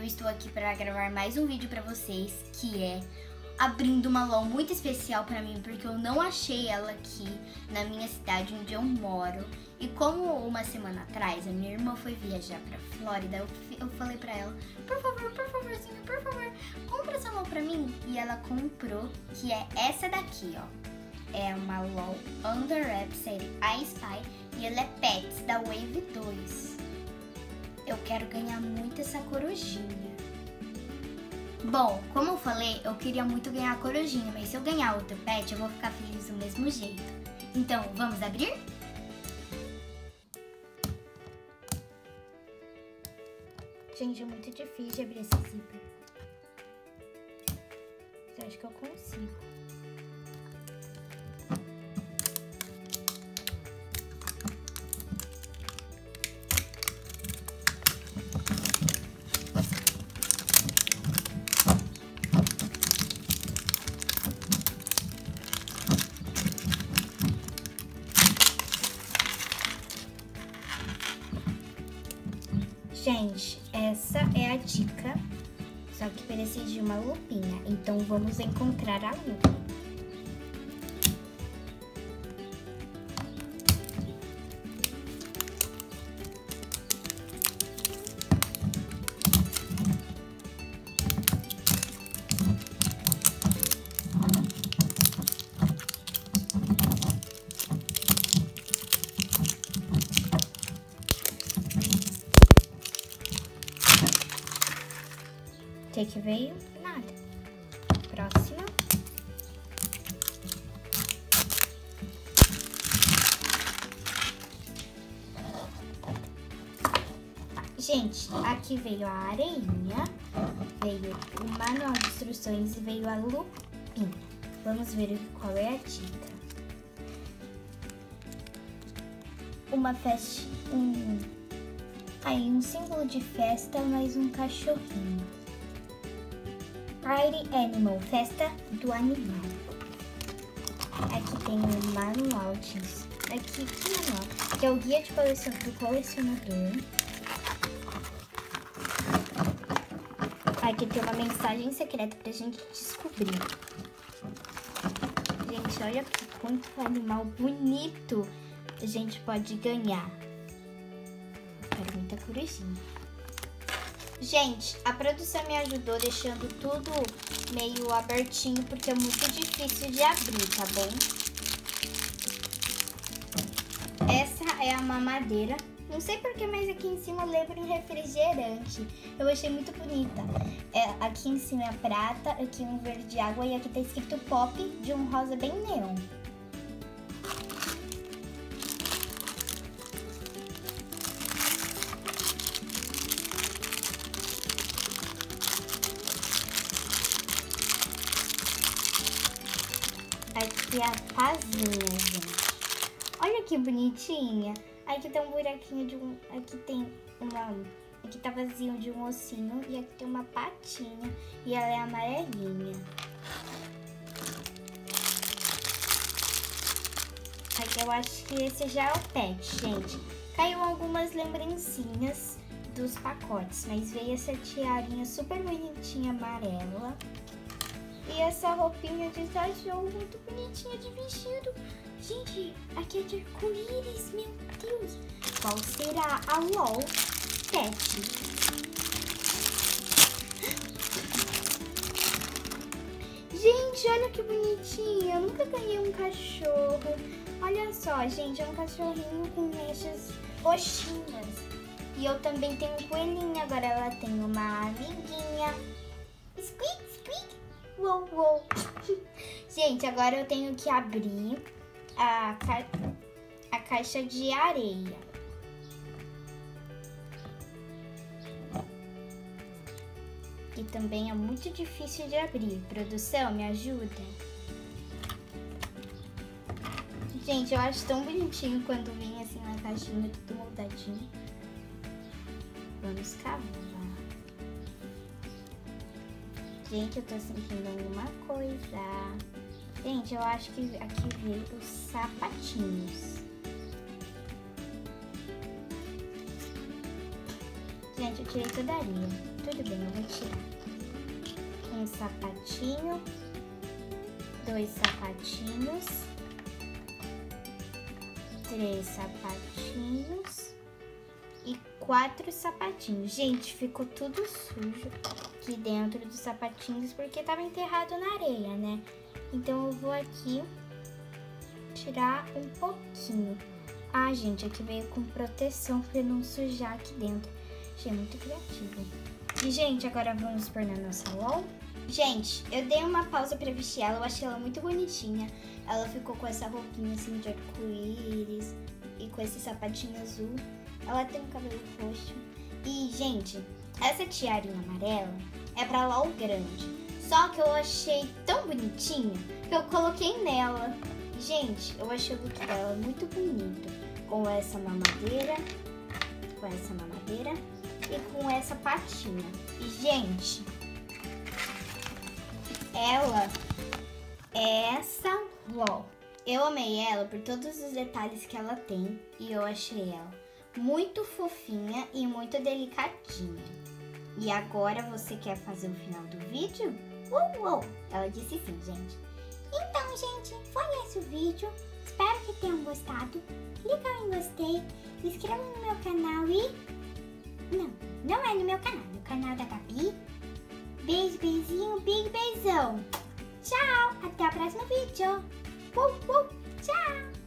estou aqui para gravar mais um vídeo para vocês, que é abrindo uma LOL muito especial para mim, porque eu não achei ela aqui na minha cidade onde eu moro. E como uma semana atrás a minha irmã foi viajar para Flórida, eu falei para ela, por favorzinho, por favor, compra essa LOL para mim. E ela comprou, que é essa daqui, ó. É uma LOL Under Wraps série I Spy e ela é Pets da Wave 2. Eu quero ganhar muito essa corujinha. Bom, como eu falei, eu queria muito ganhar a corujinha, mas se eu ganhar outro pet, eu vou ficar feliz do mesmo jeito. Então, vamos abrir? Gente, é muito difícil de abrir esse zíper. Eu acho que eu consigo. Gente, essa é a dica, só que precisa de uma lupinha, então vamos encontrar a lupa. O que veio? Nada. Próxima. Gente, aqui veio a areinha, veio o manual de instruções e veio a lupinha. Vamos ver qual é a dica. Uma festa, um símbolo de festa, mais um cachorrinho. Party Animal, festa do animal. Aqui tem o manual disso. Aqui, que manual? Que é o guia de do colecionador. Aqui tem uma mensagem secreta pra gente descobrir. Gente, olha quanto animal bonito a gente pode ganhar. Quero muita corujinha. Gente, a produção me ajudou deixando tudo meio abertinho, porque é muito difícil de abrir, tá bom? Essa é a mamadeira. Não sei porquê, mas aqui em cima lembra um refrigerante. Eu achei muito bonita. Aqui em cima é prata, aqui um verde água e aqui tá escrito pop de um rosa bem neon. Aqui é a pazinha, gente. Olha que bonitinha. Aqui tem um buraquinho de um... Aqui tem uma... Aqui tá vazio de um ossinho. E aqui tem uma patinha. E ela é amarelinha. Aqui eu acho que esse já é o pet, gente. Caiu algumas lembrancinhas dos pacotes. Mas veio essa tiarinha super bonitinha amarela. E essa roupinha de cachorro muito bonitinha de vestido. Gente, aqui é de arco-íris, meu Deus. Qual será a LOL Pet? Gente, olha que bonitinha. Eu nunca ganhei um cachorro. Olha só, gente, é um cachorrinho com mechas roxinhas. E eu também tenho um coelhinho. Agora ela tem uma amiguinha. Squeak, squeak. Uou, uou. Gente, agora eu tenho que abrir a caixa de areia. Que também é muito difícil de abrir. Produção, me ajuda? Gente, eu acho tão bonitinho quando vem assim na caixinha, tudo moldadinho. Vamos cavar. Gente, eu tô sentindo alguma coisa. Gente, eu acho que aqui veio os sapatinhos. Gente, eu tirei toda a areia. tudo bem, eu vou tirar. Um sapatinho, 2 sapatinhos, 3 sapatinhos e 4 sapatinhos. Gente, ficou tudo sujo aqui dentro dos sapatinhos porque tava enterrado na areia, né? Então eu vou aqui tirar um pouquinho. Ah, gente, aqui veio com proteção pra não sujar aqui dentro. Achei muito criativo. E, gente, agora vamos pôr na nossa LOL. Gente, eu dei uma pausa pra vestir ela, eu achei ela muito bonitinha. Ela ficou com essa roupinha assim de arco-íris e com esse sapatinho azul. Ela tem um cabelo roxo. E, gente, essa tiarinha amarela é pra LOL grande. Só que eu achei tão bonitinha que eu coloquei nela. Gente, eu achei o look dela muito bonito. Com essa mamadeira e com essa patinha. E, gente, ela é essa LOL. Eu amei ela por todos os detalhes que ela tem e eu achei ela muito fofinha e muito delicadinha. E agora você quer fazer o final do vídeo? Ela disse sim, gente. Então, gente, foi esse o vídeo. Espero que tenham gostado. Clica em gostei, se inscreva no meu canal e... Não é no meu canal, no canal da Gabi. Beijo, beijinho, big beijão. Tchau, até o próximo vídeo. Tchau.